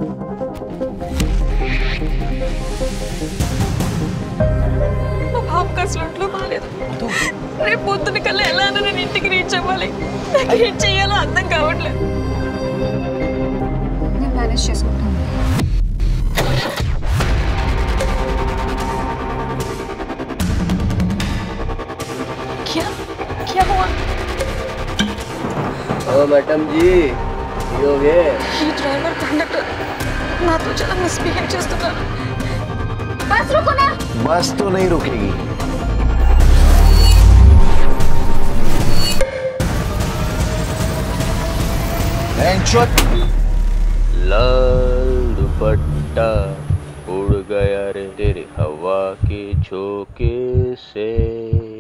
స్లాట్లో బాలేదు. రేపు పొద్దున కల్లా ఎలా అన్నా నేను ఇంటికి రీచ్ అవ్వాలి. నాకు ఏం చెయ్యాలో అర్థం కావట్లేదు. నేను మేనేజ్ చేసుకుంటాను. क्या हुआ? ओ मैडम जी, ये हो गए? ये ड्राइवर कंडक्टर ना तो चला मिसबिहेव చేస్తున్నారు. बस रुको ना. बस तो नहीं रुकेगी. लाल दुपट्टा उड़ गया रे तेरे हवा के झोंके से.